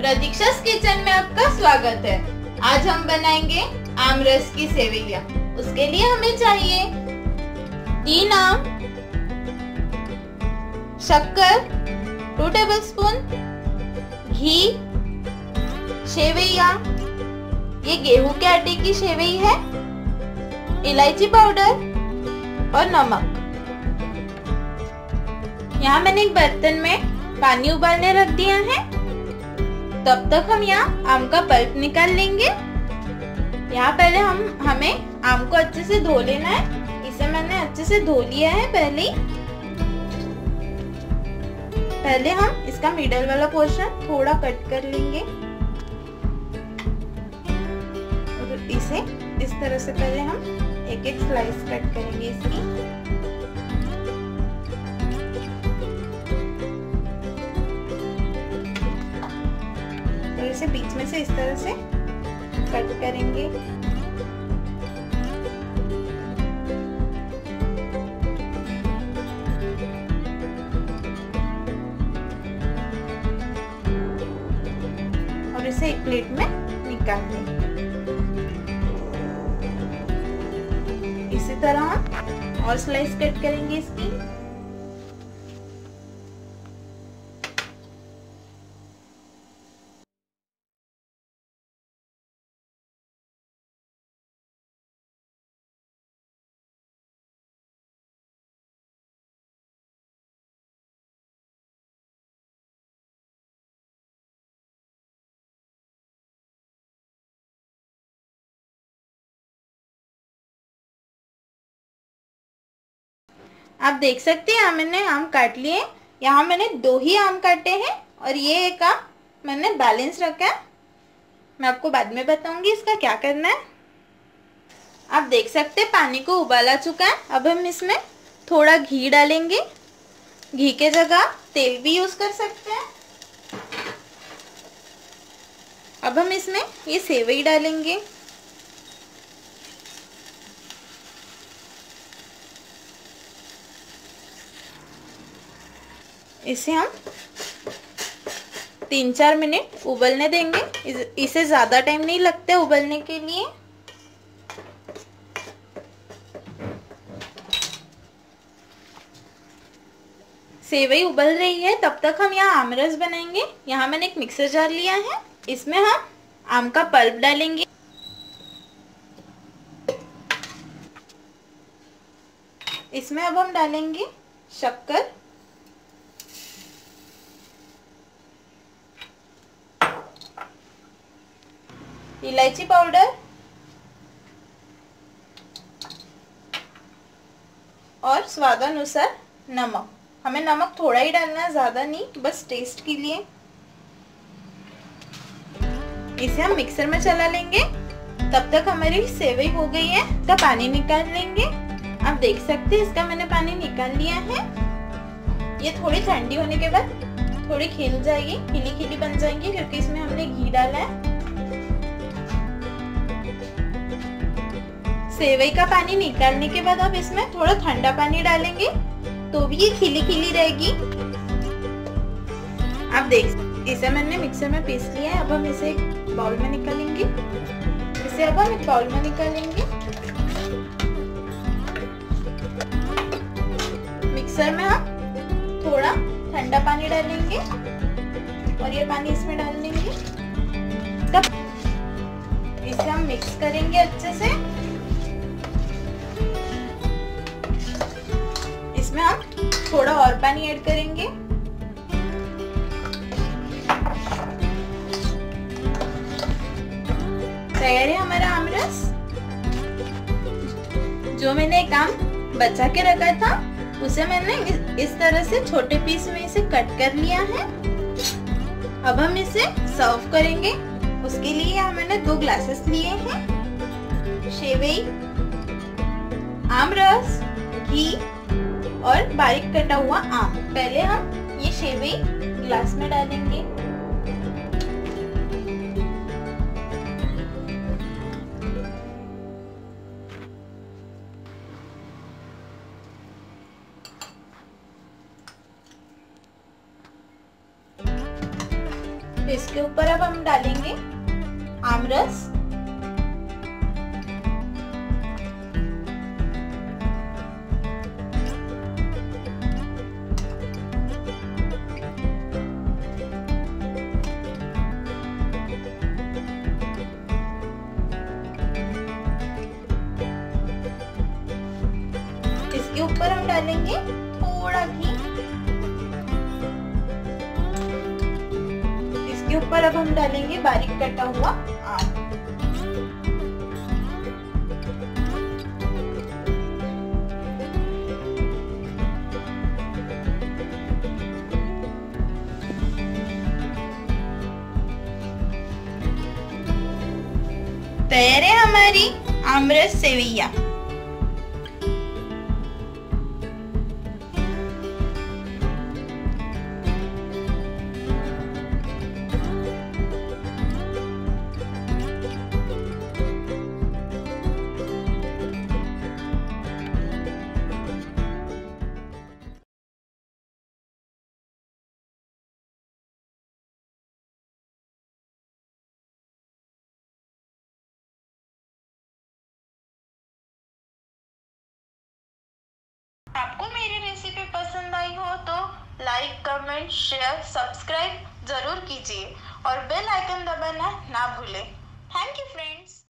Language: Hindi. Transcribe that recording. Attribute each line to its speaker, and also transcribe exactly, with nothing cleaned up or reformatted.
Speaker 1: प्रतीक्षा's किचन में आपका स्वागत है। आज हम बनाएंगे आमरस की सेवैया। उसके लिए हमें चाहिए तीन आम, शक्कर टू टेबलस्पून, घी, सेवैया, ये गेहूं के आटे की सेवई है, इलायची पाउडर और नमक। यहाँ मैंने एक बर्तन में पानी उबालने रख दिया है। तब तक हम यहाँ आम का पल्प निकाल लेंगे। यहाँ पहले हम हमें आम को अच्छे से धो लेना है। इसे मैंने अच्छे से धो लिया है पहले ही। पहले हम इसका मिडल वाला पोर्शन थोड़ा कट कर लेंगे और इसे इस तरह से पहले हम एक एक स्लाइस कट करेंगे इसकी। और इसे बीच में से इस तरह से कट करेंगे। और इसे एक प्लेट में निकाल देंगे। इसी तरह हम और स्लाइस कट करेंगे इसकी। आप देख सकते हैं मैंने आम काट लिए। यहाँ मैंने दो ही आम काटे हैं और ये एक आम मैंने बैलेंस रखा है। मैं आपको बाद में बताऊंगी इसका क्या करना है। आप देख सकते हैं पानी को उबाला चुका है। अब हम इसमें थोड़ा घी डालेंगे। घी के जगह तेल भी यूज कर सकते हैं। अब हम इसमें ये सेवई डालेंगे। इसे हम तीन चार मिनट उबलने देंगे। इसे ज़्यादा टाइम नहीं लगता उबलने के लिए। सेवई उबल रही है तब तक हम यहाँ आमरस बनाएंगे। यहाँ मैंने एक मिक्सर जार लिया है। इसमें हम आम का पल्प डालेंगे। इसमें अब हम डालेंगे शक्कर, इलायची पाउडर और स्वादानुसार नमक। हमें नमक थोड़ा ही डालना है, ज्यादा नहीं, बस टेस्ट के लिए। इसे हम मिक्सर में चला लेंगे। तब तक हमारी सेवई हो गई है। इसका पानी निकाल लेंगे। आप देख सकते हैं इसका मैंने पानी निकाल लिया है। ये थोड़ी ठंडी होने के बाद थोड़ी खिल जाएगी, खिली खिली बन जाएंगी, क्योंकि इसमें हमने घी डाला है। सेवई का पानी निकालने के बाद अब इसमें थोड़ा ठंडा पानी डालेंगे तो भी ये खिली खिली रहेगी। आप देख, इसे मैंने मिक्सर में पीस लिया है। अब हम इसे एक बाउल में निकालेंगे। इसे अब हम एक बाउल में निकालेंगे। मिक्सर में हम थोड़ा ठंडा पानी डालेंगे और ये पानी इसमें डाल देंगे। इसे हम मिक्स करेंगे अच्छे से। इसमें हम थोड़ा और पानी ऐड करेंगे। तैयार है हमारा आमरस। जो मैंने एक आम बचा के रखा था उसे मैंने इस तरह से छोटे पीस में इसे कट कर लिया है। अब हम इसे सर्व करेंगे। उसके लिए यहाँ मैंने दो ग्लासेस लिए हैं। सेवई, आमरस, घी और बारीक कटा हुआ आम। पहले हम ये सेवई ग्लास में डालेंगे। तो इसके ऊपर अब हम डालेंगे आमरस, इसके ऊपर हम डालेंगे थोड़ा घी, इसके ऊपर अब हम डालेंगे बारीक कटा हुआ आम। तैयार है हमारी आमरस सेवैया। आपको मेरी रेसिपी पसंद आई हो तो लाइक, कमेंट, शेयर, सब्सक्राइब जरूर कीजिए और बेल आइकन दबाना ना भूलें। Thank you friends.